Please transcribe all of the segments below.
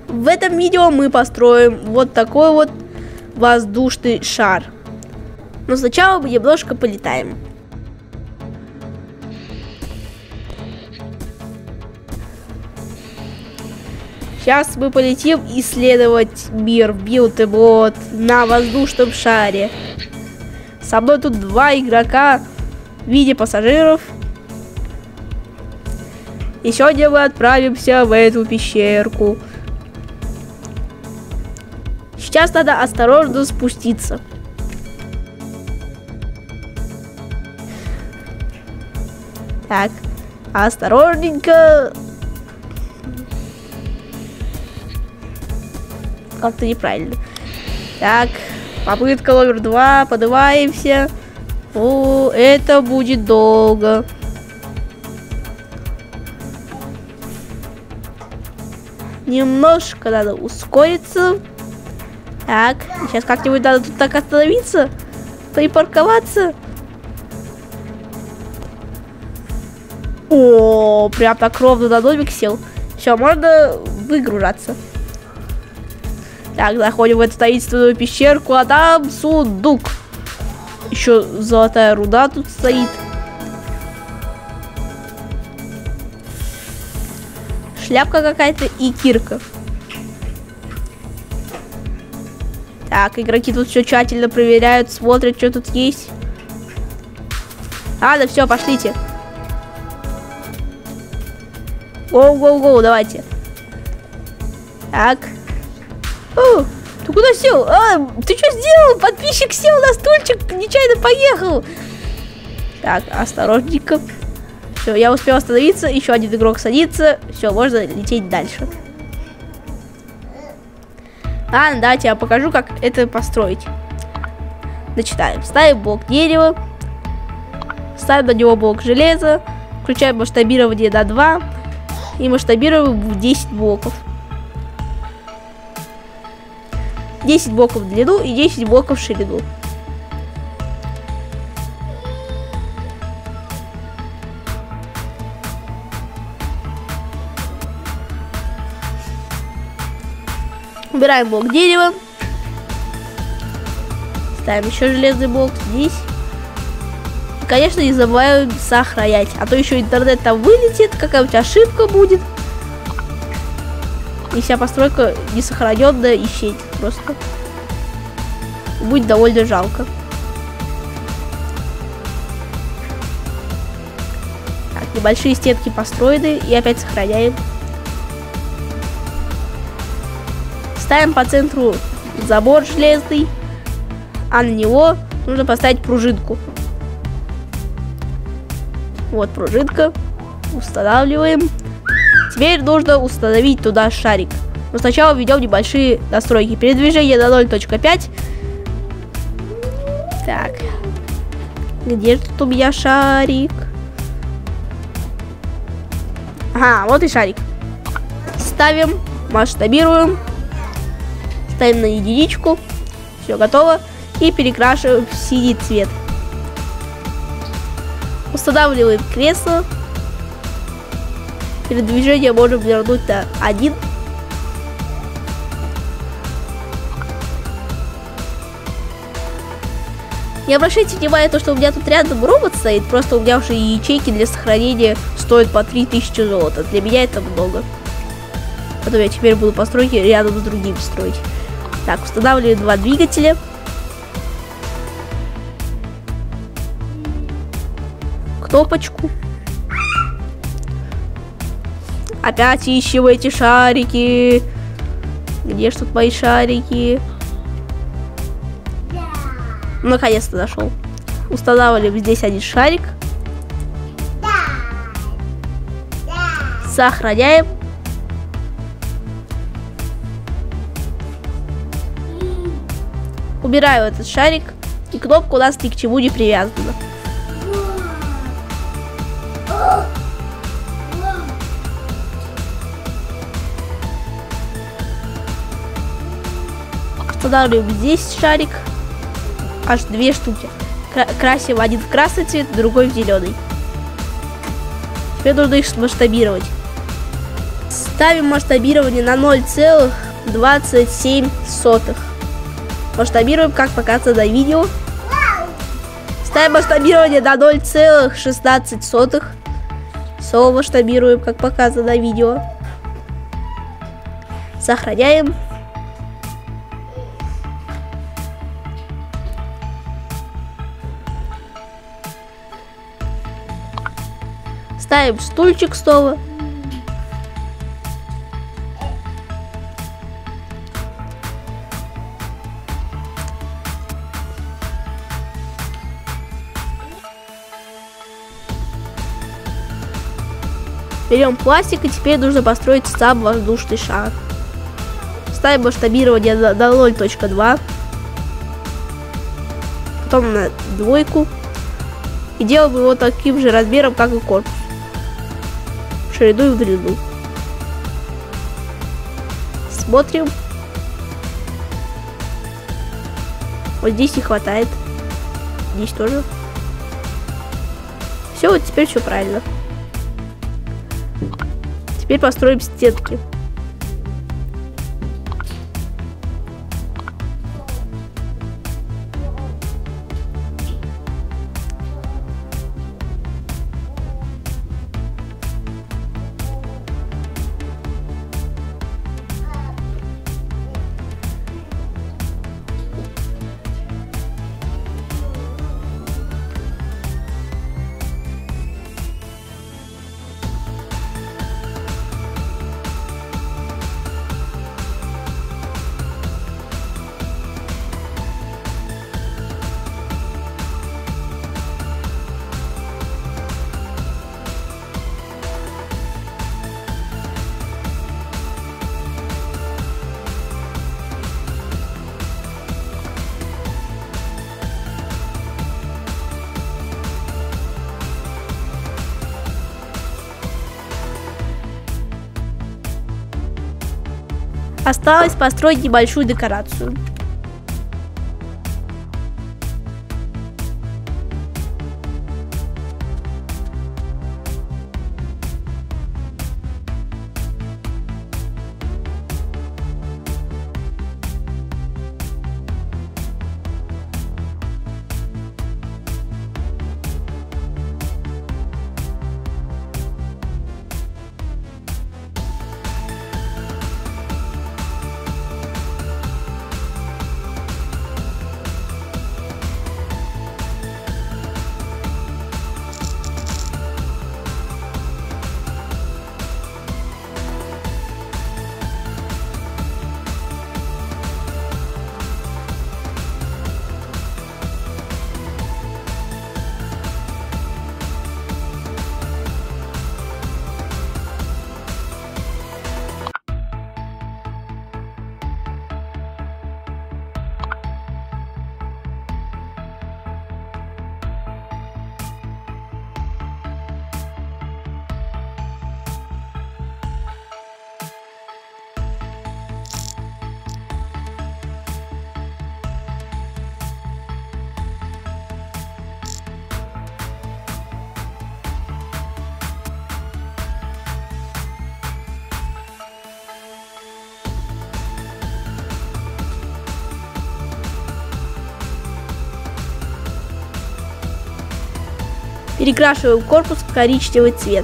В этом видео мы построим вот такой вот воздушный шар. Но сначала мы немножко полетаем. Сейчас мы полетим исследовать мир в Build-A-Bot на воздушном шаре. Со мной тут два игрока в виде пассажиров. И сегодня мы отправимся в эту пещерку. Сейчас надо осторожно спуститься. Так, осторожненько. Как-то неправильно. Так, попытка номер 2. Поднимаемся. О, это будет долго. Немножко надо ускориться. Так, сейчас как-нибудь надо тут так остановиться. Припарковаться. О, прям так ровно на домик сел. Все, можно выгружаться. Так, заходим в эту таинственную пещерку, а там сундук. Еще золотая руда тут стоит. Шляпка какая-то и кирка. Так, игроки тут все тщательно проверяют, смотрят, что тут есть. Ладно, все, пошлите. Гоу-гоу-гоу, давайте. Так. О, ты куда сел? А, ты что сделал? Подписчик сел на стульчик, нечаянно поехал. Так, осторожненько. Все, я успел остановиться, еще один игрок садится. Все, можно лететь дальше. Ладно, давайте я покажу, как это построить. Начинаем. Ставим блок дерева. Ставим на него блок железа. Включаем масштабирование на 2. И масштабируем в 10 блоков. 10 блоков в длину и 10 блоков в ширину. Убираем блок дерева. Ставим еще железный блок здесь. И, конечно, не забываем сохранять. А то еще интернет там вылетит, какая-нибудь ошибка будет. И вся постройка несохраненная исчезнет просто. Будет довольно жалко. Так, небольшие стенки построены. И опять сохраняем. Ставим по центру забор железный. А на него нужно поставить пружинку. Вот пружинка. Устанавливаем. Теперь нужно установить туда шарик. Но сначала введем небольшие настройки. Передвижение на 0.5. Так. Где же тут у меня шарик? Ага, вот и шарик. Ставим, масштабируем. Ставим на единичку. Все готово. И перекрашиваем в синий цвет. Устанавливаем кресло. Передвижение можем вернуть на 1. Не обращайте внимания на то, что у меня тут рядом робот стоит. Просто у меня уже ячейки для сохранения стоят по 3000 золота. Для меня это много. Потом я теперь буду постройки рядом с другими строить. Так, устанавливаем 2 двигателя. Кнопочку. Опять ищем эти шарики. Где ж тут мои шарики? Наконец-то нашел. Устанавливаем здесь один шарик. Сохраняем. Убираю этот шарик. И кнопка у нас ни к чему не привязана. Устанавливаем здесь шарик. Аж 2 штуки. Красим один в красный цвет, другой в зеленый. Теперь нужно их масштабировать. Ставим масштабирование на 0,27. Масштабируем, как показано на видео. Ставим масштабирование на 0,16. Снова масштабируем, как показано на видео. Сохраняем. Ставим стульчик снова. Берем пластик, и теперь нужно построить сам воздушный шар. Ставим масштабирование на 0.2. Потом на 2. И делаем его таким же размером, как и корпус. В ширину и в длину. Смотрим. Вот здесь не хватает. Здесь тоже. Все, вот теперь все правильно. Теперь построим стенки. Осталось построить небольшую декорацию. Перекрашиваем корпус в коричневый цвет.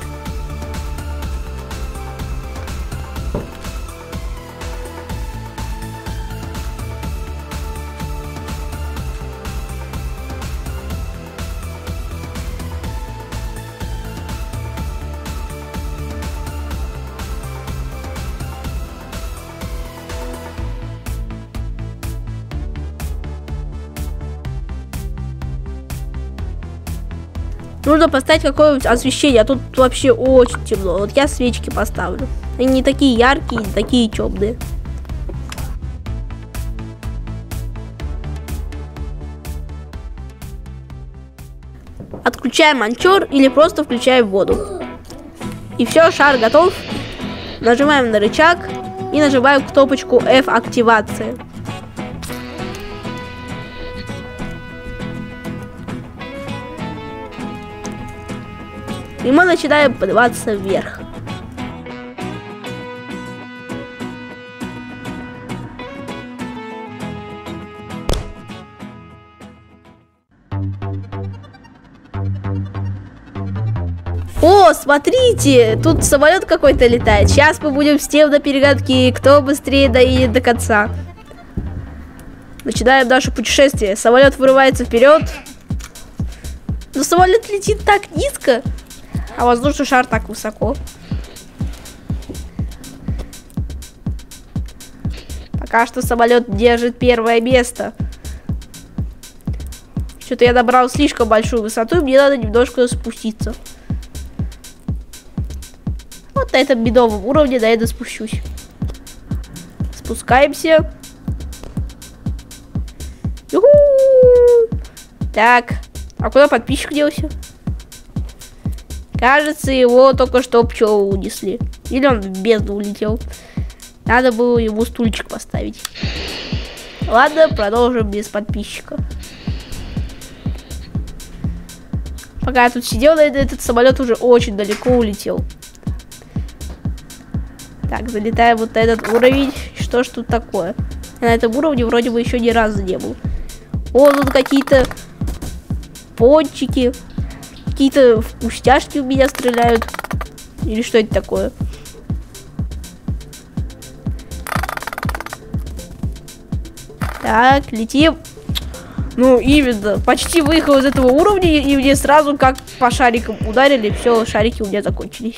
Нужно поставить какое-нибудь освещение, а тут вообще очень темно. Вот я свечки поставлю. Они не такие яркие, не такие темные. Отключаем анчор или просто включаем воду. И все, шар готов. Нажимаем на рычаг и нажимаем кнопочку F активация. И мы начинаем подниматься вверх. О, смотрите, тут самолет какой-то летает. Сейчас мы будем с тем на перегонки, кто быстрее доедет до конца. Начинаем наше путешествие. Самолет вырывается вперед. Но самолет летит так низко, а воздушный шар так высоко. Пока что самолет держит первое место. Что-то я набрал слишком большую высоту, и мне надо немножко спуститься. Вот на этом бедовом уровне, наверное, спущусь. Спускаемся. Ю-ху! Так, а куда подписчик делся? Кажется, его только что пчелы унесли. Или он в бездну улетел. Надо было ему стульчик поставить. Ладно, продолжим без подписчика. Пока я тут сидел, этот самолет уже очень далеко улетел. Так, залетаем вот на этот уровень. Что ж тут такое? Я на этом уровне вроде бы еще ни разу не был. О, тут какие-то пончики. Какие-то вкусняшки в меня стреляют. Или что это такое? Так, летим. Ну, именно. Почти выехал из этого уровня, и мне сразу как по шарикам ударили. Все, шарики у меня закончились.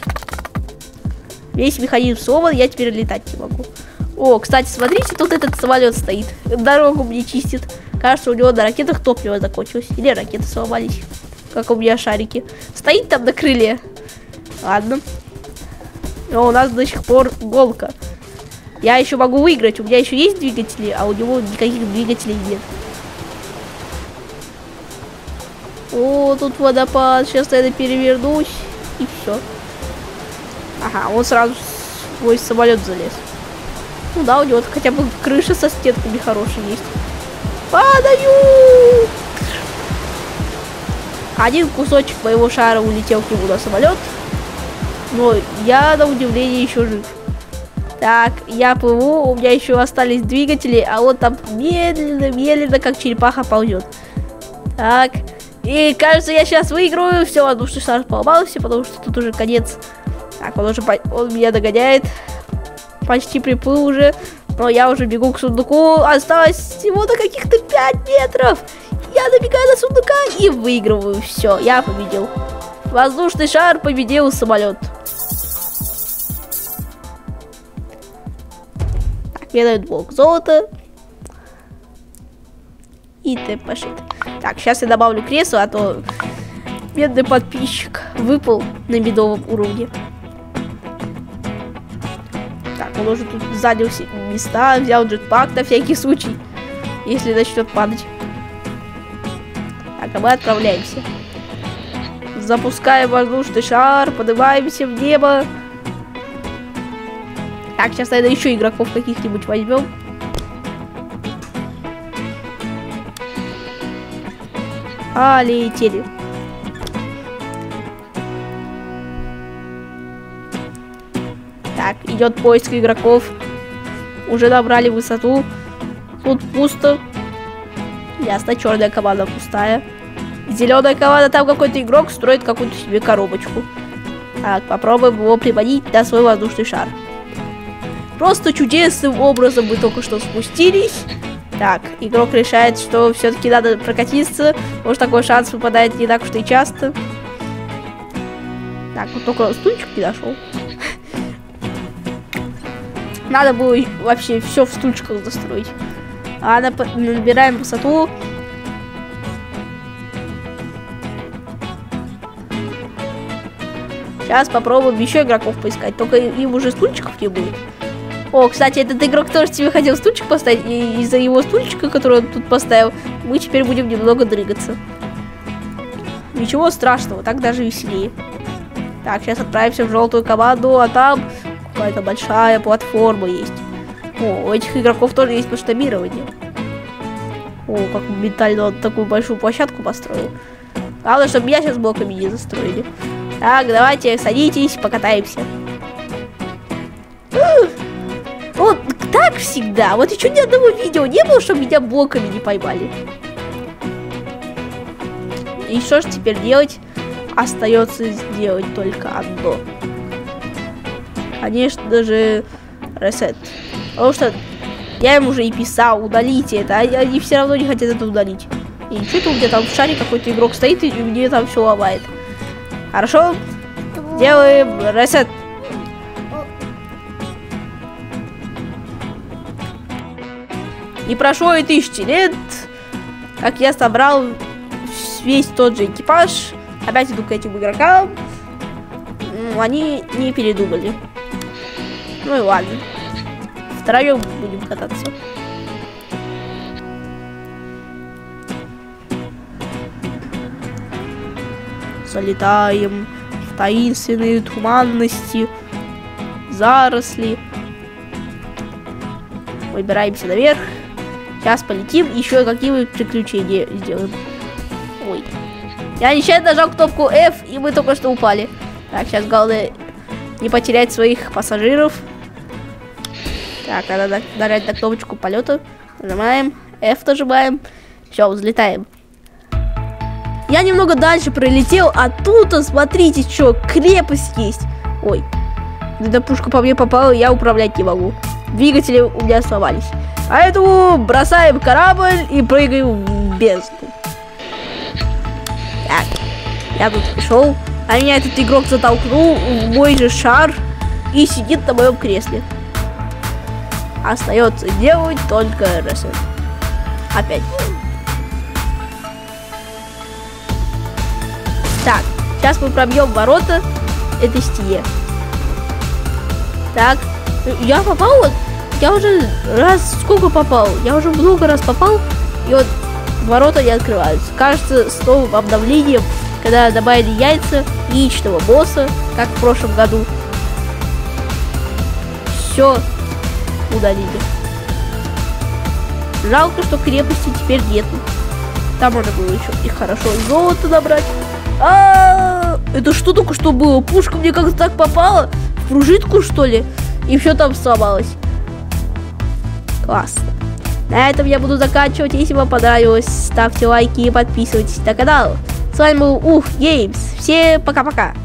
Весь механизм сломан, я теперь летать не могу. О, кстати, смотрите, тут этот самолет стоит. Дорогу мне чистит. Кажется, у него на ракетах топливо закончилось. Или ракеты сломались. Как у меня шарики. Стоит там на крыле. Ладно. Но у нас до сих пор гонка. Я еще могу выиграть. У меня еще есть двигатели, а у него никаких двигателей нет. О, тут водопад. Сейчас я перевернусь. И все. Ага, он сразу в свой самолет залез. Ну да, у него хотя бы крыша со стенками хорошая есть. Падаю! Один кусочек моего шара улетел к нему на самолет. Но я, на удивление, еще жив. Так, я плыву, у меня еще остались двигатели, а он там медленно, как черепаха ползет. Так, и кажется, я сейчас выиграю. Все, воздушный шар поломался, потому что тут уже конец. Так, он меня догоняет. Почти приплыл уже. Но я уже бегу к сундуку. Осталось всего-то каких-то 5 метров. Я добегаю до сундука и выигрываю. Все, я победил. Воздушный шар победил самолет. Так, мне дают блок золота. И т.п. Так, сейчас я добавлю кресло, а то бедный подписчик выпал на медовом уровне. Так, он уже тут занял места, взял джетпак на всякий случай, если начнет падать. Так, а мы отправляемся. Запускаем воздушный шар, поднимаемся в небо. Так, сейчас, наверное, еще игроков каких-нибудь возьмем. Летели. Так, идет поиск игроков. Уже набрали высоту. Тут пусто. Ясно, черная команда пустая. Зеленая команда, там какой-то игрок строит какую-то себе коробочку. Так, попробуем его приманить на свой воздушный шар. Просто чудесным образом мы только что спустились. Так, игрок решает, что все-таки надо прокатиться. Может, такой шанс выпадает не так уж и часто. Так, вот только стульчик не нашел. Надо было вообще все в стульчиках застроить. Набираем высоту. Сейчас попробуем еще игроков поискать. Только им уже стульчиков не будет. О, кстати, этот игрок тоже себе хотел стульчик поставить. И из-за его стульчика, который он тут поставил, мы теперь будем немного дрыгаться. Ничего страшного, так даже веселее. Так, сейчас отправимся в желтую команду, а там какая-то большая платформа есть. О, у этих игроков тоже есть масштабирование. О, как ментально он такую большую площадку построил. Главное, чтобы меня сейчас блоками не застроили. Так, давайте, садитесь, покатаемся. Вот так всегда. Вот еще ни одного видео не было, чтобы меня блоками не поймали. И что ж теперь делать? Остается сделать только одно. Конечно же, reset. Потому что я им уже и писал, удалите это, а они все равно не хотят это удалить. И что-то у меня там в шаре какой-то игрок стоит, и мне там все ломает. Хорошо, делаем reset. Не прошло и 1000 лет, как я собрал весь тот же экипаж. Опять иду к этим игрокам. Они не передумали. Ну и ладно. Втроем будем кататься. Залетаем в таинственные туманности, заросли. Выбираемся наверх. Сейчас полетим, еще какие-нибудь приключения сделаем. Ой. Я нечаянно нажал кнопку F, и мы только что упали. Так, сейчас главное не потерять своих пассажиров. Так, надо нажать на кнопочку полета. Нажимаем, F нажимаем. Все, взлетаем. Я немного дальше пролетел, а тут, смотрите, что, крепость есть. Ой, эта пушка по мне попала, я управлять не могу. Двигатели у меня сломались. Поэтому бросаем корабль и прыгаем в бездну. Так, я тут пришел, а меня этот игрок затолкнул в мой же шар и сидит на моем кресле. Остается делать только reset. Опять. Так, сейчас мы пробьем ворота этой стене. Так, я попал, вот, я уже раз сколько попал, я уже много раз попал, и вот ворота не открываются. Кажется, с новым обновлением, когда добавили яйца, яичного босса, как в прошлом году, все удалили. Жалко, что крепости теперь нету. Там можно было еще и хорошо золото набрать. Это что только что было? Пушка мне как-то так попала в пружинку, что ли? И все там сломалось. Классно. На этом я буду заканчивать. Если вам понравилось, ставьте лайки и подписывайтесь на канал. С вами был Ух Геймс. Всем пока-пока.